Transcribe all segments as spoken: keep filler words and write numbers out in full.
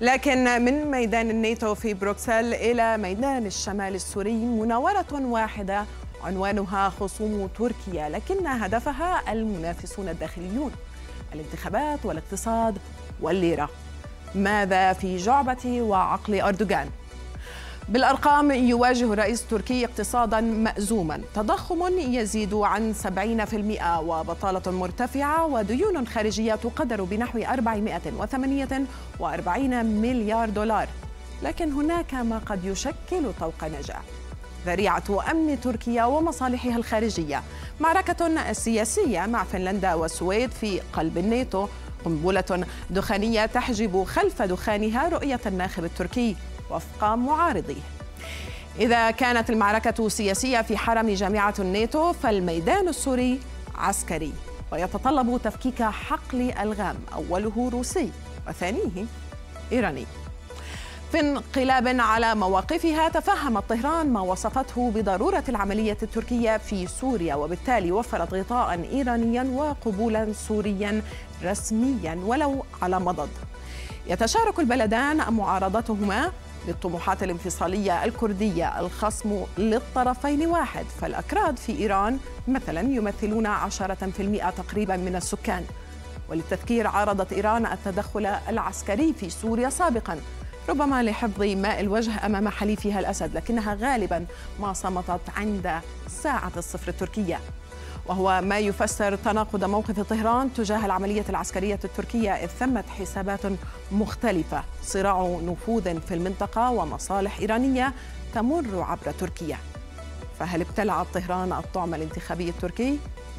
لكن من ميدان الناتو في بروكسل إلى ميدان الشمال السوري مناورة واحدة عنوانها خصوم تركيا، لكن هدفها المنافسون الداخليون، الانتخابات والاقتصاد والليرة. ماذا في جعبة وعقل أردوغان؟ بالأرقام يواجه الرئيس التركي اقتصادا مأزوما، تضخم يزيد عن سبعين بالمئة وبطالة مرتفعة وديون خارجية تقدر بنحو أربعمائة وثمانية وأربعين مليار دولار. لكن هناك ما قد يشكل طوق نجاة، ذريعة أمن تركيا ومصالحها الخارجية، معركة سياسية مع فنلندا والسويد في قلب الناتو، قنبلة دخانية تحجب خلف دخانها رؤية الناخب التركي وفق معارضيه. إذا كانت المعركة سياسية في حرم جامعة الناتو، فالميدان السوري عسكري ويتطلب تفكيك حقل ألغام أوله روسي وثانيه إيراني. في انقلاب على مواقفها، تفهمت طهران ما وصفته بضرورة العملية التركية في سوريا، وبالتالي وفرت غطاء إيرانيا وقبولا سوريا رسميا ولو على مضض. يتشارك البلدان معارضتهما للطموحات الانفصالية الكردية. الخصم للطرفين واحد، فالأكراد في إيران مثلا يمثلون عشرة بالمئة تقريبا من السكان. وللتذكير، عارضت إيران التدخل العسكري في سوريا سابقا، ربما لحفظ ماء الوجه أمام حليفها الأسد، لكنها غالبا ما صمتت عند ساعة الصفر التركية، وهو ما يفسر تناقض موقف طهران تجاه العملية العسكرية التركية، إذ ثمت حسابات مختلفة، صراع نفوذ في المنطقة ومصالح إيرانية تمر عبر تركيا. فهل ابتلعت طهران الطعم الانتخابي التركي؟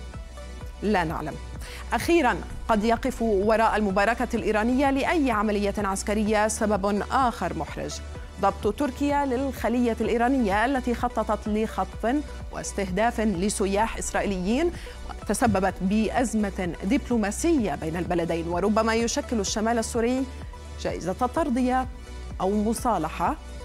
لا نعلم. أخيرا، قد يقف وراء المباركة الإيرانية لأي عملية عسكرية سبب آخر محرج، ضبط تركيا للخلية الإيرانية التي خططت لخطف واستهداف لسياح إسرائيليين، تسببت بأزمة دبلوماسية بين البلدين، وربما يشكل الشمال السوري جائزة ترضية أو مصالحة